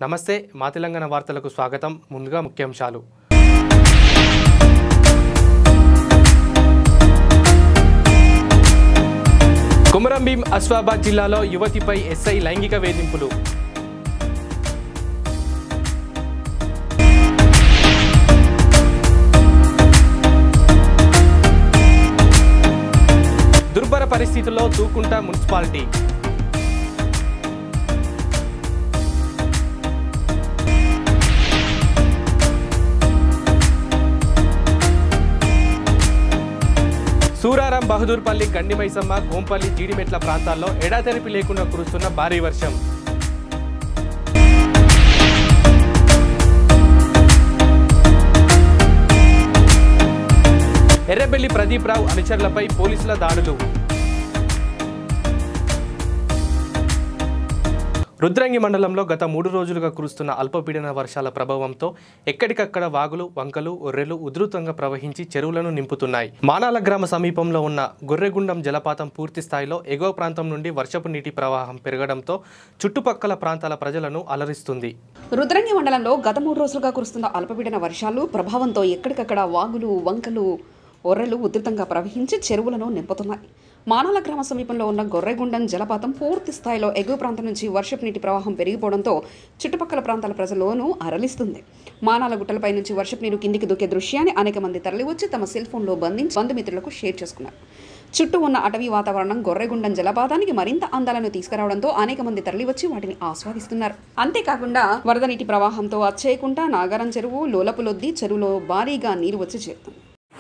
నమస్తే మా తెలంగాణ వార్తలకు స్వాగతం. ముందుగా ముఖ్యాంశాలు. కొమరంభీం ఆసిఫాబాద్ జిల్లాలో యువతిపై ఎస్ఐ లైంగిక వేధింపులు. దుర్భర పరిస్థితుల్లో తూకుంట మున్సిపాలిటీ. సూరారం బహదూర్పల్లి గండిమైసమ్మ కోంపల్లి జీడిమెట్ల ప్రాంతాల్లో ఎడాతెరిపి లేకుండా కురుస్తున్న భారీ వర్షం. ఎర్రబెల్లి ప్రదీప్ రావు అనుచరులపై పోలీసుల దాడులు. రుద్రంగి మండలంలో గత 3 రోజులుగా కురుస్తున్న అల్పపీడన వర్షాల ప్రభావంతో ఎక్కడికక్కడ వాగులు, వంకలు, ఒర్రెలు ఉధృతంగా ప్రవహించి చెరువులను నింపుతున్నాయి. మానాల గ్రామ సమీపంలో ఉన్న గొర్రెగుండం జలపాతం పూర్తి స్థాయిలో ఎగువ ప్రాంతం నుండి వర్షపు నీటి ప్రవాహం పెరగడంతో చుట్టుపక్కల ప్రాంతాల ప్రజలను అలరిస్తుంది. రుద్రంగి మండలంలో గత 3 రోజులుగా కురుస్తున్న అల్పపీడన వర్షాలు ప్రభావంతో ఎక్కడికక్కడ వాగులు, వంకలు, ఒర్రెలు ఉధృతంగా ప్రవహించి చెరువులను నింపుతున్నాయి. మానాల గ్రామ సమీపంలో ఉన్న గొర్రెగుండం జలపాతం పూర్తి స్థాయిలో ఎగువ ప్రాంతం నుంచి వర్షపు నీటి ప్రవాహం పెరిగిపోవడంతో చుట్టుపక్కల ప్రాంతాల ప్రజలను అరలిస్తుంది. మానాల గుట్టలపై నుంచి వర్షపు నీరు కిందికి దూకే దృశ్యాన్ని అనేక మంది తరలివచ్చి తమ సెల్ ఫోన్లో బంధించి బంధుమిత్రులకు షేర్ చేసుకున్నారు. చుట్టూ ఉన్న అటవీ వాతావరణం గొర్రెగుండం జలపాతానికి మరింత అందాలను తీసుకురావడంతో అనేక మంది తరలివచ్చి వాటిని ఆస్వాదిస్తున్నారు. అంతేకాకుండా వరద నీటి ప్రవాహంతో అచ్చేయకుంట నాగారం చెరువు, లోలపులొద్ది చెరువులో భారీగా నీరు వచ్చి చేరుతుంది.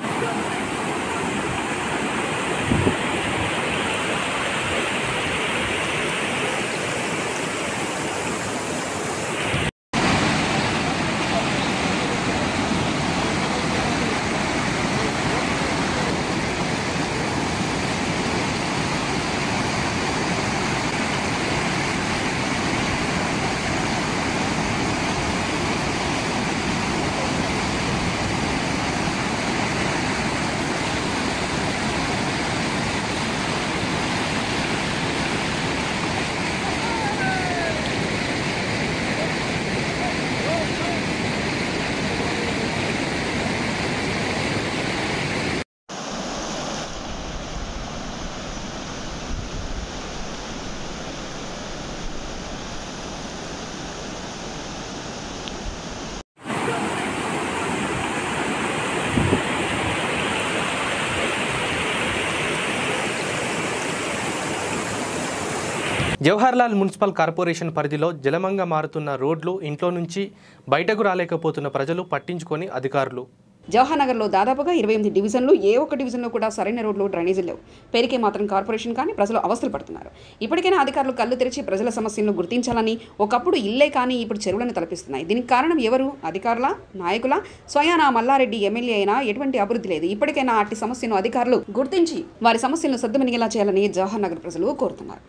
జవహర్లాల్ మున్సిపల్ కార్పొరేషన్ పరిధిలో జలమంగా మారుతున్న రోడ్లు, ఇంట్లో నుంచి బయటకు రాలేకపోతున్న ప్రజలు పట్టించుకొని అధికారులు. జవహర్ నగర్లో దాదాపుగా 28 డివిజన్లు, ఏ ఒక్క డివిజన్లో కూడా సరైన రోడ్లు, డ్రైనేజీలు లేవు. పేరుకే మాత్రం కార్పొరేషన్ కానీ ప్రజలు అవస్థలు పడుతున్నారు. ఇప్పటికైనా అధికారులు కళ్ళు తెరిచి ప్రజల సమస్యలను గుర్తించాలని. ఒకప్పుడు ఇల్లే కానీ ఇప్పుడు చెరువులను తలపిస్తున్నాయి. దీనికి కారణం ఎవరు? అధికారుల, నాయకుల? స్వయానా మల్లారెడ్డి ఎమ్మెల్యే అయినా ఎటువంటి అభివృద్ధి లేదు. ఇప్పటికైనా అట్టి సమస్యను అధికారులు గుర్తించి వారి సమస్యలను సద్దుమణిగేలా చేయాలని జవహర్ నగర్ ప్రజలు కోరుతున్నారు.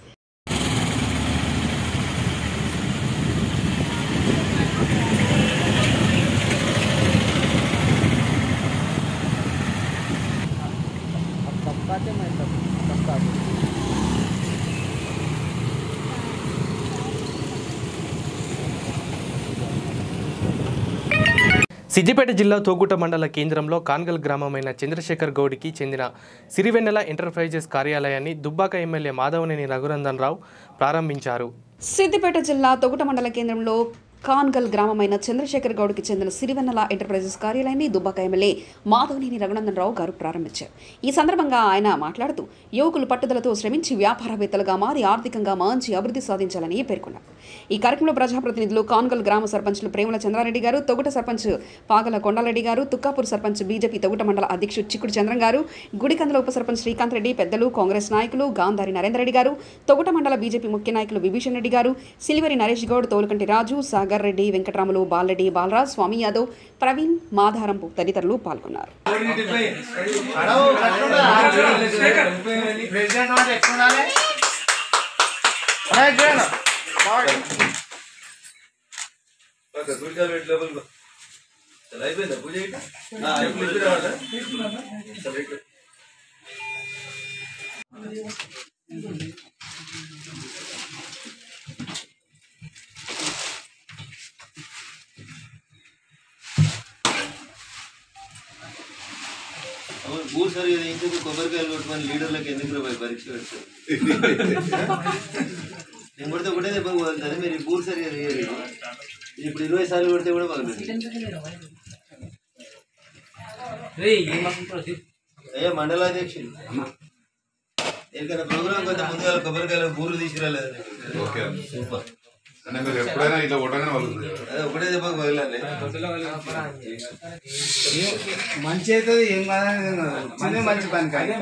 సిద్దిపేట జిల్లా తోగుట మండల కేంద్రంలో కాన్గల్ గ్రామమైన చంద్రశేఖర్ గౌడ్కి చెందిన సిరివెన్నెల ఎంటర్ప్రైజెస్ కార్యాలయాన్ని దుబ్బాక ఎమ్మెల్యే మాధవనేని రఘునందన్ రావు ప్రారంభించారు. సిద్దిపేట జిల్లా తొగుట మండల కేంద్రంలో కాన్గల్ గ్రామమైన చంద్రశేఖర్ గౌడ్కి చెందిన సిరివెన్నెల ఎంటర్ప్రైజెస్ కార్యాలయాన్ని దుబ్బాక ఎమ్మెల్యే మాధవనేని రఘునందన్ రావు గారు ప్రారంభించారు. ఈ సందర్భంగా ఆయన మాట్లాడుతూ యువకులు పట్టుదలతో శ్రమించి వ్యాపారవేత్తలుగా మారి ఆర్థికంగా మంచి అభివృద్ధి సాధించాలని పేర్కొన్నారు. ఈ కార్యక్రమంలో ప్రజాప్రతినిధులు కాన్గల్ గ్రామ సర్పంచ్లు ప్రేముల చంద్రారెడ్డి గారు, తొగుట సర్పంచ్ పాగల కొండారెడ్డి గారు, తుక్కాపూర్ సర్పంచ్ బీజేపీ తొగుట మండల అధ్యక్షుడు చిక్కుడు చంద్రం గారు, గుడికందల ఉప సర్పంచ్ శ్రీకాంత్ రెడ్డి, పెద్దలు కాంగ్రెస్ నాయకులు గాంధారి నరేందర్ రెడ్డి గారు, తొగుట మండల బీజేపీ ముఖ్య నాయకులు విభీషణ్ రెడ్డి గారు, సిలివరి నరేష్ గౌడ్, తోలుకంటి రాజు, సాగర్ రెడ్డి, వెంకటరాములు, బాలరెడ్డి, బాలరాజ్, స్వామి యాదవ్, ప్రవీణ్, మాధారంపు తదితరులు పాల్గొన్నారు. మరి ఇంకొక కొబ్బరికాయలు కొట్టమని లీడర్లకు ఎందుకు పరీక్ష పెడతారు? నేను కొడితే ఒకటే దెబ్బ పోతుంది. మీరు పూర్ సరిగా వేయరు. ఇప్పుడు 20 సార్లు కొడితే కూడా బాగుంటుంది. అయ్యా మండలాధ్యక్షులు ఏదైనా ప్రోగ్రామ్ కొంత ముందుగా కొబ్బరికాయలు బూర్లు తీసుకురాలేదు. సూపర్. ఎప్పుడైనా ఇట్లా కొట్టగానే వదులుతుంది. అదే ఒకటే దెబ్బ పగలాలి. మంచి అవుతుంది. ఏం కాదని మంచి పని కాదు.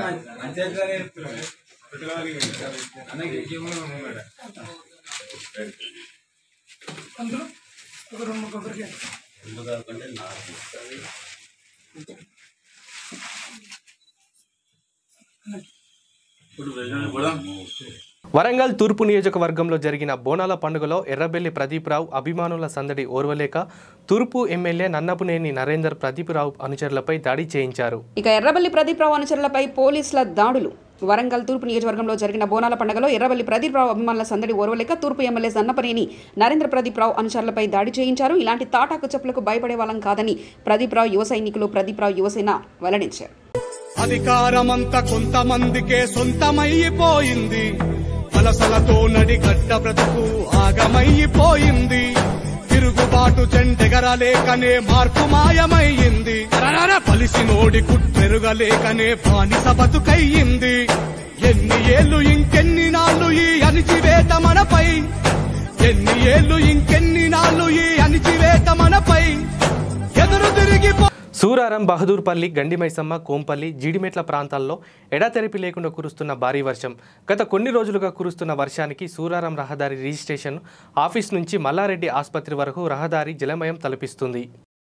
వరంగల్ తూర్పు నియోజకవర్గంలో జరిగిన బోనాల పండుగలో ఎర్రబెల్లి ప్రదీప్రావు అభిమానుల సందడి ఓర్వలేక తూర్పు ఎమ్మెల్యే నన్నపునేని నరేందర్ ప్రదీప్రావు అనుచరులపై దాడి చేయించారు. ఇక ఎర్రబెల్లి ప్రదీప్రావు అనుచరులపై పోలీసుల దాడులు. వరంగల్ తూర్పు నియోజకవర్గంలో జరిగిన బోనాల పండుగలో ఎర్రబెల్లి ప్రదీప్రావు అభిమానుల సందడి ఓర్వలేక తూర్పు ఎమ్మెల్యే నన్నపనేని నరేంద్ర ప్రదీప్రావు అనుచరులపై దాడి చేయించారు. ఇలాంటి తాటాకు చెప్పులకు భయపడే వాళ్ళం కాదని ప్రదీప్రావు యువ సైనికులు ప్రదీప్రావు యువసేన వెల్లడించారు. అధికారమంతా కొంతమందికే సొంతమైపోయింది. వలసలతో నడిగడ్డ బ్రతుకు ఆగమైపోయింది. తిరుగుబాటు చెండెగరలేకనే మార్పు మాయమయ్యింది. పలిసినోడి కుట్టెరుగలేకనే బానిస బతుకయ్యింది. ఎన్ని ఏళ్ళు ఇంకెన్ని నాళ్ళు ఈ అణిచివేత మనపై, ఎన్ని ఏళ్ళు ఇంకెన్ని నాళ్ళు ఈ అణిచివేత మనపై ఎదురు తిరిగి. సూరారం, బహదూర్పల్లి, గండిమైసమ్మ, కోంపల్లి, జీడిమెట్ల ప్రాంతాల్లో ఎడతెరిపి లేకుండా కురుస్తున్న భారీ వర్షం. గత కొన్ని రోజులుగా కురుస్తున్న వర్షానికి సూరారం రహదారి రిజిస్ట్రేషన్ ఆఫీస్ నుంచి మల్లారెడ్డి ఆసుపత్రి వరకు రహదారి జలమయం తలపిస్తుంది.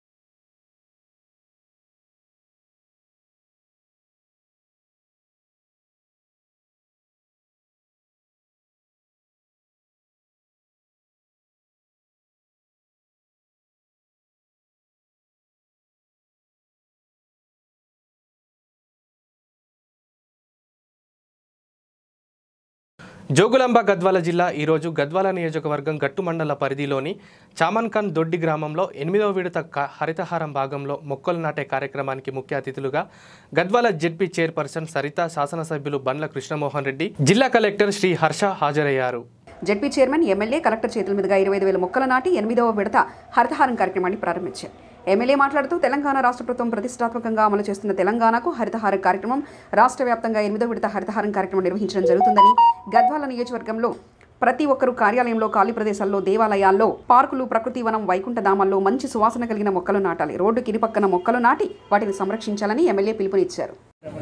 జోగులాంబ గద్వాల జిల్లా ఈరోజు గద్వాల నియోజకవర్గం గట్టు మండల పరిధిలోని చామన్ఖాన్ దొడ్డి గ్రామంలో 8వ విడత హరితహారం భాగంలో మొక్కలు నాటే కార్యక్రమానికి ముఖ్య అతిథులుగా గద్వాల జెడ్పీ చైర్పర్సన్ సరిత, శాసనసభ్యులు బండ్ల కృష్ణమోహన్ రెడ్డి, జిల్లా కలెక్టర్ శ్రీ హర్ష హాజరయ్యారు. జెడ్పీ చైర్మన్, ఎమ్మెల్యే, కలెక్టర్ చేతుల మీదుగా 25,000 మొక్కలు నాటి 8వ విడత హరితహారం కార్యక్రమాన్ని ప్రారంభించారు. ఎమ్మెల్యే మాట్లాడుతూ తెలంగాణ రాష్ట్ర ప్రభుత్వం ప్రతిష్టాత్మకంగా అమలు చేస్తున్న తెలంగాణకు హరితహారం కార్యక్రమం రాష్ట్ర వ్యాప్తంగా 8వ విడత హరితహారం కార్యక్రమం నిర్వహించడం జరుగుతుందని, గద్వాల నియోజకవర్గంలో ప్రతి ఒక్కరూ కార్యాలయంలో, ఖాళీ ప్రదేశాల్లో, దేవాలయాల్లో, పార్కులు, ప్రకృతి వనం, వైకుంఠధామాల్లో మంచి సువాసన కలిగిన మొక్కలు నాటాలి. రోడ్డు కిరిపక్కన మొక్కలు నాటి వాటిని సంరక్షించాలని ఎమ్మెల్యే పిలుపునిచ్చారు.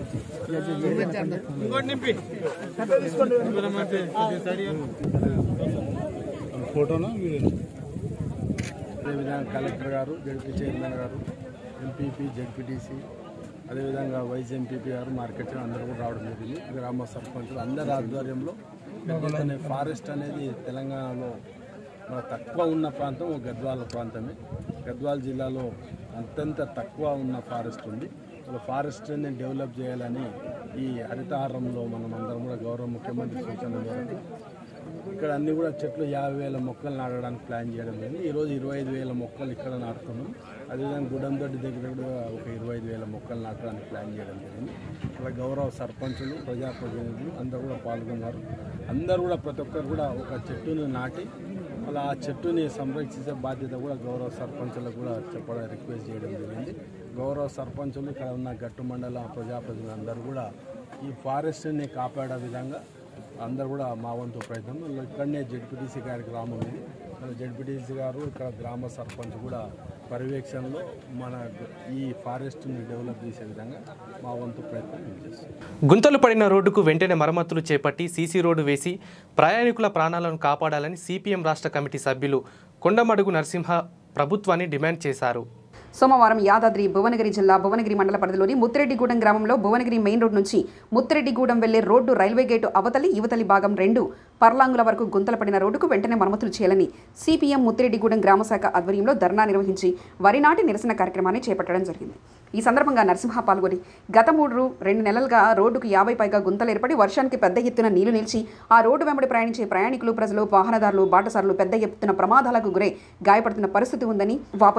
అదేవిధంగా కలెక్టర్ గారు, జడ్పీ చైర్మన్ గారు, ఎంపీపీ, జడ్పీటీసీ, అదేవిధంగా వైస్ ఎంపీపీ గారు, మార్కెట్ అందరూ కూడా రావడం జరిగింది. గ్రామ సర్పంచులు అందరి ఆధ్వర్యంలో ఫారెస్ట్ అనేది తెలంగాణలో మన తక్కువ ఉన్న ప్రాంతం గద్వాల ప్రాంతమే. గద్వాల జిల్లాలో అత్యంత తక్కువ ఉన్న ఫారెస్ట్ ఉంది. అలా ఫారెస్ట్ని డెవలప్ చేయాలని ఈ హరితహారంలో మనం అందరం కూడా గౌరవ ముఖ్యమంత్రి సూచన మేరకు ఇక్కడ అన్ని కూడా చెట్లు 50,000 మొక్కలు నాటడానికి ప్లాన్ చేయడం జరిగింది. ఈరోజు 25,000 మొక్కలు ఇక్కడ నాటుతున్నాం. అదేవిధంగా గుడందొడ్డి దగ్గర కూడా ఒక 25,000 మొక్కలు నాటడానికి ప్లాన్ చేయడం జరిగింది. అలా గౌరవ సర్పంచులు, ప్రజాప్రతినిధులు అందరూ కూడా పాల్గొన్నారు. అందరూ కూడా ప్రతి ఒక్కరు కూడా ఒక చెట్టుని నాటి అలా ఆ చెట్టుని సంరక్షించే బాధ్యత కూడా గౌరవ సర్పంచులకు కూడా చెప్పడం రిక్వెస్ట్ చేయడం జరిగింది. గౌరవ సర్పంచులు ఇక్కడ ఉన్న గట్టు మండల ప్రజాప్రతినిధులు అందరూ కూడా ఈ ఫారెస్ట్ని కాపాడే విధంగా అందరూ కూడా మా వంతు ప్రయత్నం. ఇక్కడనే జడ్పీటీసీ గారి గ్రామం ఇది. జడ్పీటీసీ గారు ఇక్కడ గ్రామ సర్పంచ్ కూడా పర్యవేక్షణలో మన ఈ ఫారెస్ట్ని డెవలప్ చేసే విధంగా మా వంతు ప్రయత్నం చేస్తాం. గుంతలు పడిన రోడ్డుకు వెంటనే మరమ్మతులు చేపట్టి సీసీ రోడ్డు వేసి ప్రయాణికుల ప్రాణాలను కాపాడాలని సిపిఎం రాష్ట్ర కమిటీ సభ్యులు కొండమడుగు నరసింహ ప్రభుత్వాన్ని డిమాండ్ చేశారు. సోమవారం యాదాద్రి భువనగిరి జిల్లా భువనగిరి మండల పరిధిలోని ముత్తిరెడ్డిగూడెం గ్రామంలో భువనగిరి మెయిన్ రోడ్ నుంచి ముత్తిరెడ్డిగూడెం వెళ్లే రోడ్డు రైల్వే గేటు అవతలి, యువతలి భాగం 2 పర్లాంగుల వరకు గుంతలు పడిన రోడ్డుకు వెంటనే మరమ్మతులు చేయాలని సిపిఎం ముత్తిరెడ్డిగూడెం గ్రామ శాఖ ఆధ్వర్యంలో ధర్నా నిర్వహించి వరి నాటి నిరసన కార్యక్రమాన్ని చేపట్టడం జరిగింది. ఈ సందర్భంగా నరసింహ పాల్గొని గత 2 నెలలుగా రోడ్డుకు 50 పైగా గుంతలు ఏర్పడి వర్షానికి పెద్ద ఎత్తున నీళ్లు నిలిచి ఆ రోడ్డు వెంబడి ప్రయాణించే ప్రయాణికులు, ప్రజలు, వాహనదారులు, బాటసారులు పెద్ద ఎత్తున ప్రమాదాలకు గురై గాయపడుతున్న పరిస్థితి ఉందని వాపోయారు.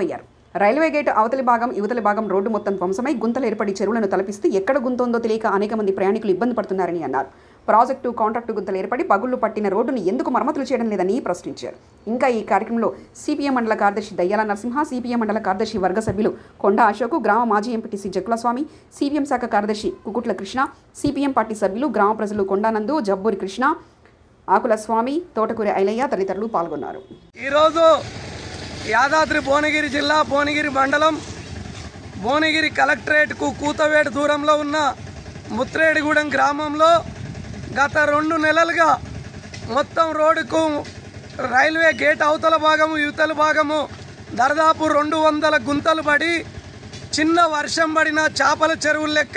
రైల్వే గేట్ అవతలి భాగం యువతలి భాగం రోడ్డు మొత్తం ధ్వంసమై గుంతలు ఏర్పడి చెరువులను తలపిస్తూ ఎక్కడ గుంత ఉందో తెలియక అనేక మంది ప్రయాణికులు ఇబ్బంది పడుతున్నారని అన్నారు. ప్రాజెక్టు కాంట్రాక్టు గుంతలు ఏర్పడి పగుళ్లు పట్టిన రోడ్డును ఎందుకు మరమ్మతులు చేయడం లేదని ప్రశ్నించారు. ఇంకా ఈ కార్యక్రమంలో సిపిఎం మండల కార్యదర్శి దయ్యాల నరసింహ, సిపిఎం మండల కార్యదర్శి వర్గ సభ్యులు కొండ అశోక్, గ్రామ మాజీ ఎంపీటీసీ జక్కులస్వామి, సిపిఎం శాఖ కార్యదర్శి కుకుట్ల కృష్ణ, సిపిఎం పార్టీ సభ్యులు గ్రామ ప్రజలు కొండానందు, జబ్బూరి కృష్ణ, ఆకుల స్వామి, తోటకూరి ఐలయ్య తదితరులు పాల్గొన్నారు. ఈరోజు యాదాద్రి భువనగిరి జిల్లా భువనగిరి మండలం భువనగిరి కలెక్టరేట్కు కూతవేడు దూరంలో ఉన్న ముత్రేడిగూడెం గ్రామంలో గత 2 నెలలుగా మొత్తం రోడ్డుకు రైల్వే గేట్ అవతల భాగము యువతల భాగము దాదాపు 200 గుంతలు పడి చిన్న వర్షం పడిన చేపల చెరువుల లెక్క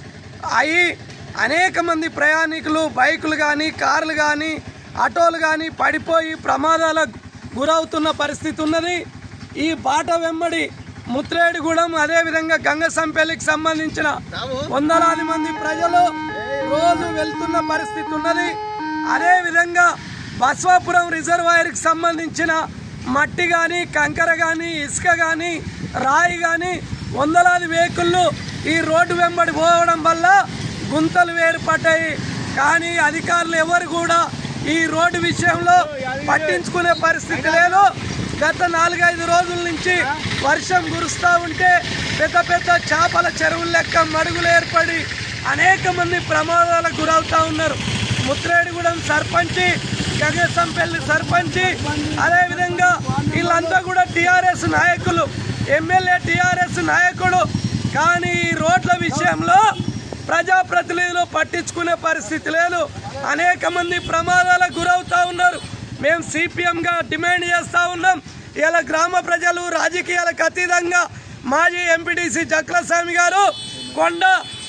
అయి అనేక మంది ప్రయాణికులు బైకులు కానీ కార్లు కానీ ఆటోలు కానీ పడిపోయి ప్రమాదాలకు గురవుతున్న పరిస్థితి ఉన్నది. ఈ బాట వెంబడి ముత్రేడిగూడెం అదేవిధంగా గంగసంపల్లికి సంబంధించిన వందలాది మంది ప్రజలు రోజు వెళ్తున్న పరిస్థితి ఉన్నది. అదేవిధంగా బస్వాపురం రిజర్వాయర్కి సంబంధించిన మట్టి కానీ కంకర కానీ ఇసుక కానీ రాయి కానీ వందలాది వెహికళ్ళు ఈ రోడ్డు వెంబడి పోవడం వల్ల గుంతలు ఏర్పడ్డాయి. కానీ అధికారులు ఎవరు కూడా ఈ రోడ్డు విషయంలో పట్టించుకునే పరిస్థితి లేదు. గత 4-5 రోజుల నుంచి వర్షం కురుస్తూ ఉంటే పెద్ద పెద్ద చేపల చెరువుల లెక్క మడుగులు ఏర్పడి అనేక మంది ప్రమాదాలకు గురవుతూ ఉన్నారు. ముత్రేడిగూడెం సర్పంచి, గంగసంపల్లి సర్పంచి, అదేవిధంగా వీళ్ళంతా కూడా టీఆర్ఎస్ నాయకులు, ఎమ్మెల్యే టీఆర్ఎస్ నాయకుడు. కానీ ఈ రోడ్ల విషయంలో ప్రజాప్రతినిధులు పట్టించుకునే పరిస్థితి లేదు. అనేక మంది ప్రమాదాలకు గురవుతూ ఉన్నారు. మేము సిపిఎంగా డిమాండ్ చేస్తూ ఉన్నాం. ఇలా గ్రామ ప్రజలు రాజకీయాలకు అతీతంగా మాజీ ఎంపీటీసీ జక్కులస్వామి గారు, కొండ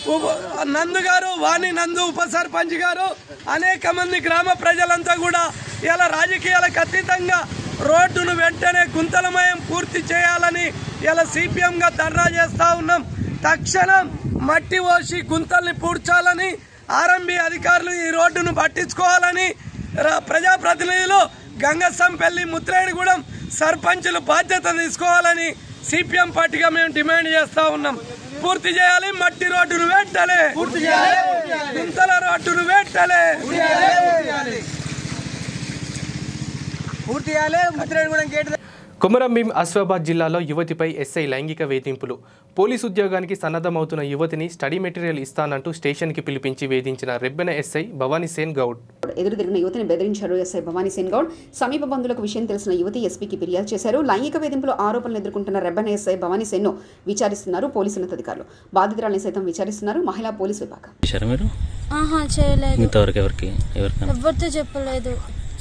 నందు గారు, వాణి నందు ఉప సర్పంచ్ గారు, అనేక మంది గ్రామ ప్రజలంతా కూడా ఇలా రాజకీయాలకు అతీతంగా రోడ్డును వెంటనే గుంతలమయం పూర్తి చేయాలని ఇలా సిపిఎంగా ధర్నా చేస్తూ ఉన్నాం. తక్షణం మట్టి పోసి గుంతల్ని పూడ్చాలని, ఆర్ఎంబీ అధికారులు ఈ రోడ్డును పట్టించుకోవాలని ప్రజాప్రతినిధులు, గంగసంపల్లి, ముత్రేడిగూడెం సర్పంచులు బాధ్యత తీసుకోవాలని సిపిఎం పార్టీగా మేము డిమాండ్ చేస్తూ ఉన్నాం. పూర్తి చేయాలి మట్టి రోడ్డును వెంటనే, గుంతల రోడ్డును వెంటనే పూర్తి చేయాలి. ముత్రేడిగూడెం గేట్ కొమరంభీం ఆసిఫాబాద్ జిల్లాలో యువతిపై ఎస్ఐ లైంగిక వేధింపులు. పోలీసు ఉద్యోగానికి సన్నద్ధమవుతున్న యువతిని స్టడీ మెటీరియల్ ఇస్తానంటూ స్టేషన్కి పిలిపించి వేధించిన రెబ్బెన ఎస్ఐ భవానీసేన్ గౌడ్. ఎదురుదిరిగిన యువతిని బెదిరించారు ఎస్ఐ భవానీసేన్ గౌడ్. సమీప బంధువులకు విషయం తెలిసిన యువతి ఎస్పీకి ఫిర్యాదు చేశారు. లైంగిక వేధింపులు ఆరోపణలు ఎదుర్కొంటున్న రెబ్బెన ఎస్ఐ భవానీసేన్ను విచారిస్తున్నారు పోలీసు ఉన్నతాధికారులు. బాధితురాలను సైతం విచారిస్తున్నారు మహిళా పోలీసు విభాగం. ఎవరితో చెప్పలేదు.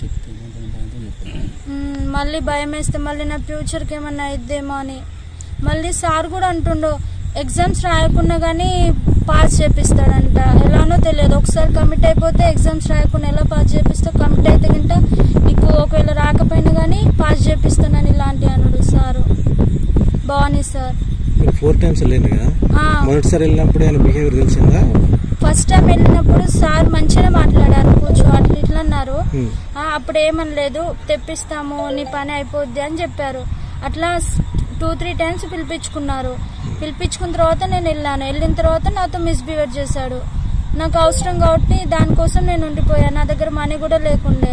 మళ్ళీ భయం వేస్తే మళ్ళీ నా ఫ్యూచర్కి ఏమన్నా అయిద్దేమో అని. మళ్ళీ సార్ కూడా అంటుండో ఎగ్జామ్స్ రాయకుండా కానీ పాస్ చేపిస్తాడంట. ఎలానో తెలియదు. ఒకసారి కమిట్ అయిపోతే ఎగ్జామ్స్ రాయకుండా ఎలా పాస్ చేపిస్తావు, కమిట్ అయితే గింట నీకు ఒకవేళ రాకపోయినా కానీ పాస్ చేపిస్తానని ఇలాంటి అన్నాడు సారు. బాగుంది సార్. 4 times వెళ్ళింది కదా, మొదటిసారి వెళ్ళినప్పుడు ఆయన బిహేవియర్ తెలిసిందా? ఫస్ట్ టైం వెళ్ళినప్పుడు సార్ మంచిగా మాట్లాడారు, కూర్చో అట్లా ఇట్లా అన్నారు. అప్పుడు ఏమనలేదు, తెప్పిస్తాము నీ పని అయిపోద్ది అని చెప్పారు. అట్లా 2-3 times పిలిపించుకున్నారు. పిలిపించుకున్న తర్వాత నేను వెళ్ళాను. వెళ్ళిన తర్వాత నాతో మిస్బిహేవ్ చేశాడు. నాకు అవసరం కాబట్టి దానికోసం నేను ఉండిపోయాను. నా దగ్గర మనీ కూడా లేకుండే.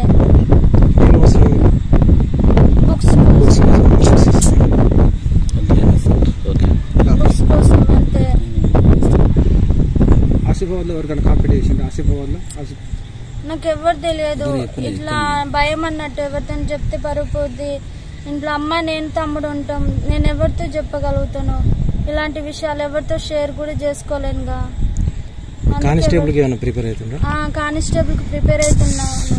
బుక్స్ కోసం అంతే. నాకు ఎవరు తెలియదు. ఇట్లా భయం అన్నట్టు ఎవరితో చెప్తే పరుపుద్ది. ఇంట్లో అమ్మ నేను తమ్ముడు ఉంటాం. నేను ఎవరితో చెప్పగలుగుతాను ఇలాంటి విషయాలు? ఎవరితో షేర్ కూడా చేసుకోలేనుగా. కానిస్టేబుల్ కి ప్రిపేర్ అవుతున్నాను.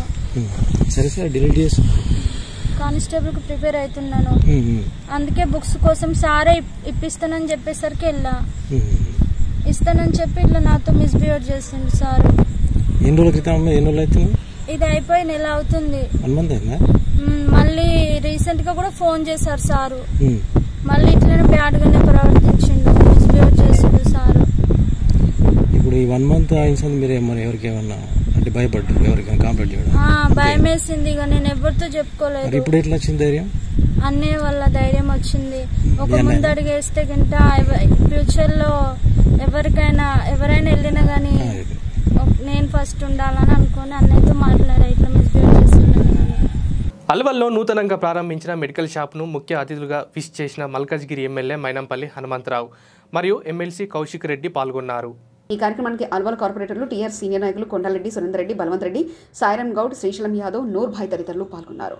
కానిస్టేబుల్ కి ప్రిపేర్ అవుతున్నాను. అందుకే బుక్స్ కోసం సారే ఇప్పిస్తానని చెప్పేసరికి వెళ్ళా. ఇస్తానని చెప్పి ఇట్లా నాతో మిస్బిహేవ్ చేసిండు సార్. ఎన్ని రోజుల క్రితం? ఎన్ని రోజులు అవుతుంది? ఇది అయిపోయి నెల అవుతుంది. 1 month అయిందా? మళ్ళీ రీసెంట్ గా కూడా ఫోన్ చేశారు సారు. మళ్ళీ ఇట్లనే బ్యాడ్ గానే ప్రవర్తించిండు, మిస్బిహేవ్ చేసిండు సారు. ఇప్పుడు ఈ 1 month అయిన మీరు ఎవరికి ఏమన్నా అంటే భయపడ్డారు? ఎవరికైనా కాంప్లైంట్ చేయడం? భయం వేసింది. ఇక నేను ఎవరితో చెప్పుకోలేదు. ఇప్పుడు ఎట్లా వచ్చింది ధైర్యం? అన్నయ్య వల్ల ధైర్యం వచ్చింది. ఒక ముందడుగేస్తే గింట ఫ్యూచర్లో ఎవరైనా వెళ్ళినా కానీ నేను ఫస్ట్ ఉండాలని అనుకుని అన్నయ్యతో మాట్లాడా, ఇట్లా మిస్బిహేవ్ చేస్తున్నాను. అల్వల్లో నూతనంగా ప్రారంభించిన మెడికల్ షాప్ను ముఖ్య అతిథులుగా విష్ చేసిన మల్కాజ్గిరి ఎమ్మెల్యే మైనంపల్లి హనుమంతరావు మరియు ఎమ్మెల్సీ కౌశిక్ రెడ్డి పాల్గొన్నారు. ఈ కార్యక్రమానికి అల్వాల్ కార్పొరేటర్లు టీఆర్ సీనియర్ నాయకులు కొండారెడ్డి, సురేందర్ రెడ్డి, బలవంత్ రెడ్డి, సాయిరామ్ గౌడ్, శ్రీశైలం యాదవ్, నూర్ భాయ్ తదితరులు పాల్గొన్నారు.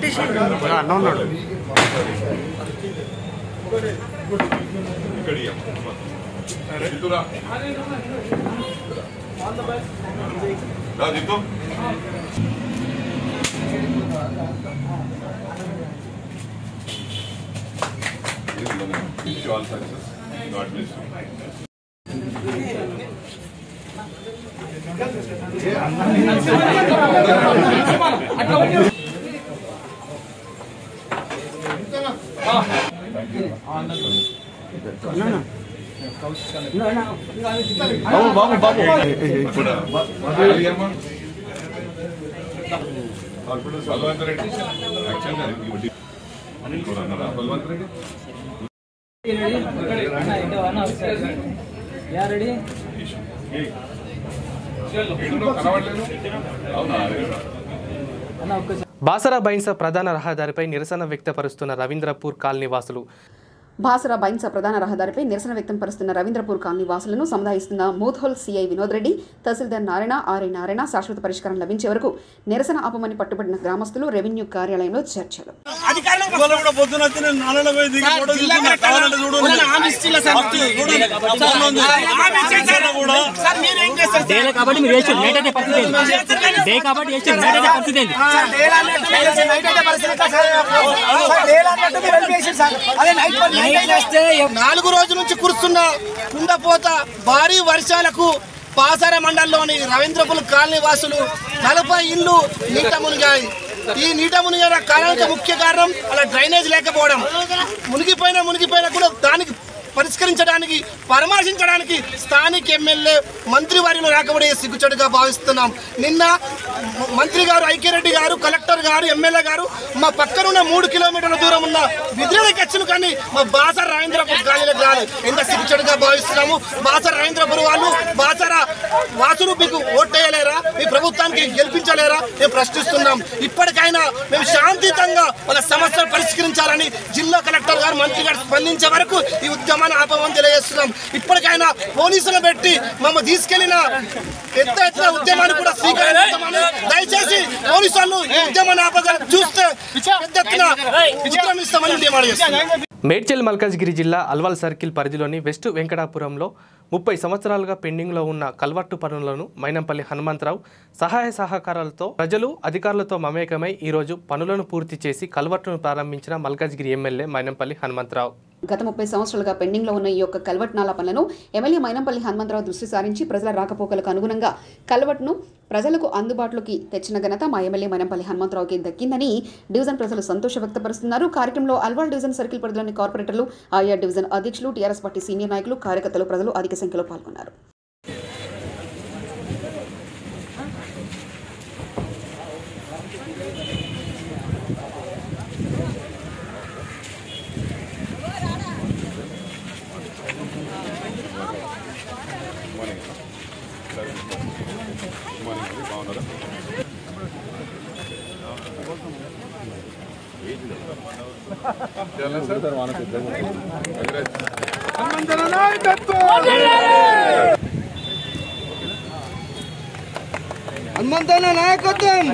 బాసరా బైన్స ప్రధాన రహదారిపై నిరసన వ్యక్తపరుస్తున్న రవీంద్రపూర్ కాలనీ వాసులు. బాసరా బైన్స ప్రధాన రహదారిపై నిరసన వ్యక్తం పరుస్తున్న రవీంద్రపూర్ కాలనీ వాసులను సముదాయిస్తున్న మూథోల్ సిఐ వినోద్ రెడ్డి, తహసీల్దార్ నారాయణ, ఆర్ఐ నారాయణ శాశ్వత పరిష్కారం లభించే వరకు నిరసన ఆపమని పట్టుబడిన గ్రామస్తులు రెవెన్యూ కార్యాలయంలో చర్చలు. నాలుగు రోజుల నుంచి కురుస్తున్న కుండపోత భారీ వర్షాలకు బాసరా మండలంలోని రవీంద్రపూర్ కాలనీ వాసులు 40 ఇళ్లు నీట మునిగాయి. ఈ నీట మునిగిన కారణానికి ముఖ్య కారణం అలా డ్రైనేజ్ లేకపోవడం. మునిగిపోయినా కూడా దానికి పరిష్కరించడానికి పరామర్శించడానికి స్థానిక ఎమ్మెల్యే మంత్రి వారిని రాకబడే సిగ్గుచెడుగా భావిస్తున్నాం. నిన్న మంత్రి గారు, ఐక్యరెడ్డి గారు, కలెక్టర్ గారు, ఎమ్మెల్యే గారు మా పక్కనున్న 3 కిలోమీటర్ల దూరం ఉన్న బిద్రేకి వచ్చును కానీ మా బాసరా రవీంద్రపూర్ కాలనీలకు రాలి. ఎంత సిగ్గుచెడుగా భావిస్తున్నాము. బాసరా రవీంద్రపూర్ వాళ్ళు, బాసరా వాసులు మీకు ఓటేయలేరా? మీ ప్రభుత్వానికి గెలిపించలేరా? మేము ప్రశ్నిస్తున్నాం. ఇప్పటికైనా మేము శాంతియుతంగా వాళ్ళ సమస్యలు పరిష్కరించాలని జిల్లా కలెక్టర్ గారు, మంత్రి గారు స్పందించే వరకు ఈ ఉద్యమం ఆపమని తెలియజేస్తున్నాం. ఇప్పటికైనా పోలీసులు పెట్టి మమ్మల్ని తీసుకెళ్లిన పెద్ద ఎత్తున ఉద్యమాన్ని కూడా స్వీకరించామని, దయచేసి పోలీసు వాళ్ళు ఈ ఉద్యమాన్ని ఆపదని చూస్తే పెద్ద ఎత్తున ఉద్యమం ఇస్తామని డిమాండ్ చేస్తున్నాం. మేడ్చల్ మల్కాజ్గిరి జిల్లా అల్వాల్ సర్కిల్ పరిధిలోని వెస్ట్ వెంకటాపురంలో 30 సంవత్సరాలుగా పెండింగ్లో ఉన్న కల్వర్టు పనులను మైనంపల్లి హనుమంతరావు సహాయ సహకారాలతో ప్రజలు అధికారులతో మమేకమై ఈరోజు పనులను పూర్తి చేసి కల్వర్టును ప్రారంభించిన మల్కాజ్గిరి ఎమ్మెల్యే మైనంపల్లి హనుమంతరావు. గత 30 సంవత్సరాలుగా పెండింగ్లో ఉన్న ఈ యొక్క కల్వర్ట్ నాలా పనులను ఎమ్మెల్యే మైనంపల్లి హనుమంతరావు దృష్టి సారించి ప్రజల రాకపోకలకు అనుగుణంగా కల్వర్ట్ను ప్రజలకు అందుబాటులోకి తెచ్చిన ఘనత మా ఎమ్మెల్యే మైనంపల్లి హనుమంతరావుకి దక్కిందని డివిజన్ ప్రజలు సంతోషం వ్యక్తపరుస్తున్నారు. కార్యక్రమంలో అల్వాల్ డివిజన్ సర్కిల్ పరిధిలోని కార్పొరేటర్లు, ఆయా డివిజన్ అధ్యక్షులు, టీఆర్ఎస్ పార్టీ సీనియర్ నాయకులు, కార్యకర్తలు, ప్రజలు అధిక సంఖ్యలో పాల్గొన్నారు. హనుమంతన్న నాయకత్వం.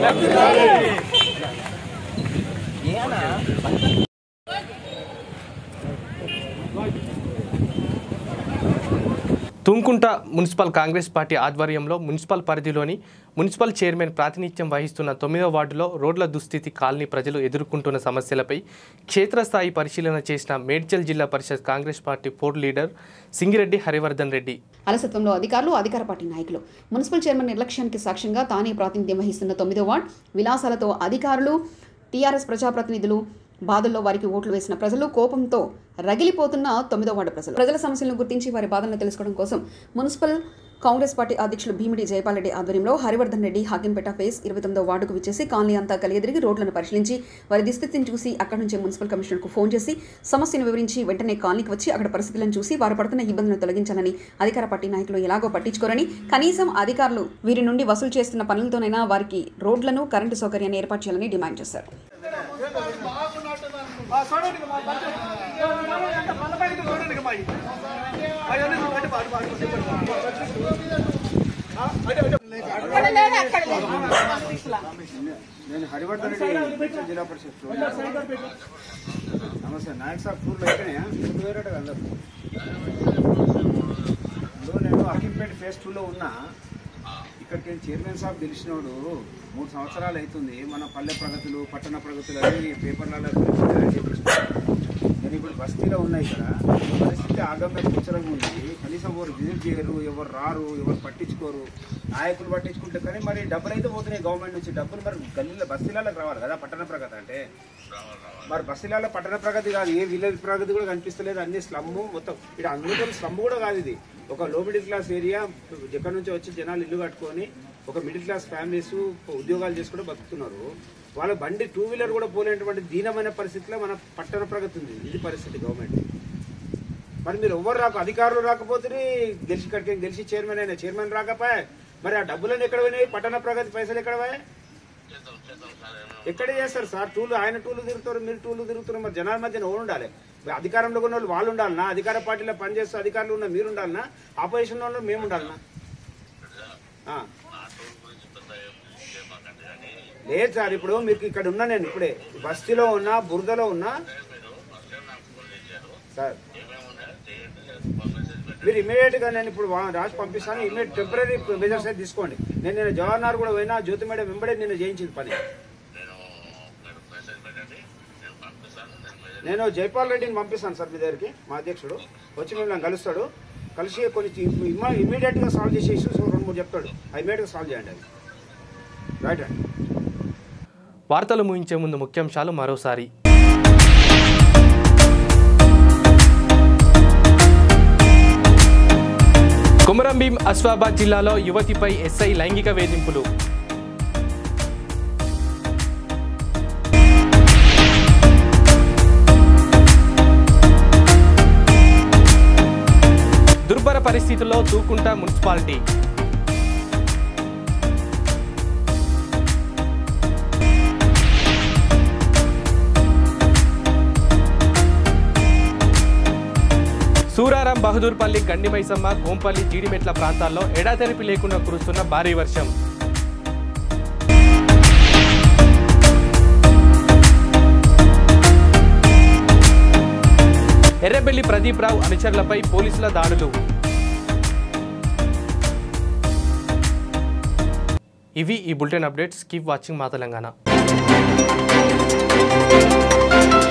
తుంకుంట మున్సిపల్ కాంగ్రెస్ పార్టీ ఆధ్వర్యంలో మున్సిపల్ పరిధిలోని మున్సిపల్ చైర్మన్ ప్రాతినిధ్యం వహిస్తున్న 9వ వార్డులో రోడ్ల దుస్థితి, కాలనీ ప్రజలు ఎదుర్కొంటున్న సమస్యలపై క్షేత్రస్థాయి పరిశీలన చేసిన మేడ్చల్ జిల్లా పరిషత్ Congress party 4 leader Singireddy Harivardhan Reddy. అలసత్వంలో అధికారులు, అధికార పార్టీ నాయకులు, మున్సిపల్ చైర్మన్ నిర్లక్ష్యానికి సాక్ష్యంగా తానే ప్రాతినిధ్యం వహిస్తున్న 9వ వార్డు విలాసాలతో అధికారులు, టీఆర్ఎస్ ప్రజాప్రతినిధులు, బాధల్లో వారికి ఓట్లు వేసిన ప్రజలు, కోపంతో రగిలిపోతున్న 9వ వార్డు ప్రజల సమస్యలను గుర్తించి వారి బాధలను తెలుసుకోవడం కోసం మున్సిపల్ కాంగ్రెస్ పార్టీ అధ్యక్షులు భీమిడి జయపాల్ రెడ్డి ఆధ్వర్యంలో హరివర్ధన్ రెడ్డి హాకింపేట ఫేస్ 29వ వార్డుకు విచ్చేసి కాలనీ అంతా కలియదిరిగి రోడ్లను పరిశీలించి వారి దుస్థితిని చూసి అక్కడి నుంచి మున్సిపల్ కమిషనర్కు ఫోన్ చేసి సమస్యను వివరించి వెంటనే కాలనీకి వచ్చి అక్కడ పరిస్థితులను చూసి వారు పడుతున్న ఇబ్బందులను తొలగించాలని అధికార పార్టీ నాయకులు ఎలాగో పట్టించుకోరని కనీసం అధికారులు వీరి నుండి వసూలు చేస్తున్న పనులతోనైనా వారికి రోడ్లను కరెంటు సౌకర్యాన్ని ఏర్పాటు చేయాలని డిమాండ్ చేశారు. నేను హరివర్ధన్ రెడ్డి జిల్లా పరిషత్ నమస్తే నాయక్ సాబ్ టూర్లో అయిపోయినాయా టూర్ వేరేట అందరు నేను హకీంపేట ఫేజ్ 2లో ఉన్నా. ఇక్కడికి చైర్మన్ సాబ్ గెలిచినోడు 3 సంవత్సరాలు అవుతుంది. మన పల్లె ప్రగతులు పట్టణ ప్రగతులు అన్ని పేపర్లలో నేను ఇప్పుడు బస్తీలో ఉన్నాయి ఇక్కడ పరిస్థితి ఆగమ్య గోచరంగా ఉంది. కనీసం ఎవరు విజిట్ చేయరు, ఎవరు రారు, ఎవరు పట్టించుకోరు. నాయకులు పట్టించుకుంటే కానీ మరి డబ్బులు అయితే పోతున్నాయి గవర్నమెంట్ నుంచి. డబ్బులు మరి గల్లీలో బస్తీలలో రావాలి కదా పట్టణ ప్రగతి అంటే. మరి బస్తీలలో పట్టణ ప్రగతి కాదు, ఏ విలేజ్ ప్రగతి కూడా కనిపిస్తలేదు. అన్ని స్లమ్ మొత్తం ఇక్కడ అందులో స్లమ్ కూడా కాదు. ఇది ఒక లో మిడిల్ క్లాస్ ఏరియా. ఎక్కడి నుంచి వచ్చి జనాలు ఇల్లు కట్టుకొని ఒక మిడిల్ క్లాస్ ఫ్యామిలీస్ ఉద్యోగాలు చేసుకుంటూ బతుకుతున్నారు. వాళ్ళ బండి 2 వీలర్ కూడా పోలేనటువంటి దీనమైన పరిస్థితిలో మన పట్టణ ప్రగతి ఉంది. ఇది పరిస్థితి గవర్నమెంట్. మరి మీరు ఎవరు అధికారులు రాకపోతే గెలిచి చైర్మన్ అయినా చైర్మన్ రాకపోయా మరి ఆ డబ్బులన్నీ ఎక్కడ పోయినాయి? పట్టణ ప్రగతి పైసలు ఎక్కడ పోయాయి? ఎక్కడే చేస్తారు సార్? ఆయన టూలు తిరుగుతారు, మీరు టూలు తిరుగుతారు. మరి జనాల మధ్యన ఎవరు ఉండాలి? అధికారంలో ఉన్న వాళ్ళు ఉండాలన్నా? అధికార పార్టీలో పనిచేస్తూ అధికారులు ఉన్న మీరు ఉండాలన్నా? ఆపోజిషన్ వాళ్ళు మేము ఉండాలన్నా? లేదు సార్, ఇప్పుడు మీకు ఇక్కడ ఉన్నా, నేను ఇప్పుడే బస్తీలో ఉన్నా, బురదలో ఉన్నా సార్. మీరు ఇమీడియట్గా నేను ఇప్పుడు రాసి పంపిస్తాను. ఇమీడియట్ టెంపరీ మెజర్స్ అయితే తీసుకోండి. నేను జవహర్లాల్ కూడా పోయినా, జ్యోతి మేడం వెంబడే నేను చేయించింది పని. నేను జైపాల్ రెడ్డిని పంపిస్తాను సార్ మీ దగ్గరికి. మా అధ్యక్షుడు వచ్చి మిమ్మల్ని కలుస్తాడు. కలిసి కొన్ని ఇమీడియట్గా సాల్వ్ చేసే ఇష్యూస్ 2-3 చెప్తాడు. ఇమీడియట్గా సాల్వ్ చేయండి. అది రైట్ అండి. వార్తలు ముగించే ముందు ముఖ్యాంశాలు మరోసారి. కొమరంభీం ఆసిఫాబాద్ జిల్లాలో యువతిపై ఎస్ఐ లైంగిక వేధింపులు. దుర్భర పరిస్థితుల్లో తూకుంట మున్సిపాలిటీ. సూరారం బహదూర్పల్లి గండిమైసమ్మ కోంపల్లి జీడిమెట్ల ప్రాంతాల్లో ఎడాతెరిపి లేకుండా కురుస్తున్న భారీ వర్షం. ఎర్రబెల్లి ప్రదీప్ రావు అనుచరులపై పోలీసుల దాడులు. ఇవి ఈ బులెటిన్ అప్డేట్స్. కీప్ వాచింగ్ మా తెలంగాణ.